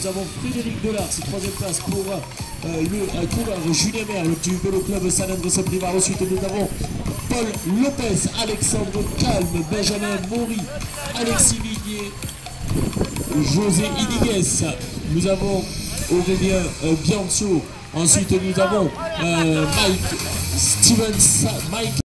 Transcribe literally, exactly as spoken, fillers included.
Nous avons Frédéric Delars, troisième place pour euh, le euh, coureur Julien Merle du Vélo Club San Andrés Privas. Ensuite, nous avons Paul Lopez, Alexandre Calme, Benjamin Maury, Alexis Viguier, José Iniguez. Nous avons Aurélien euh, Bianco. Ensuite, nous avons euh, Mike Stevens, Mike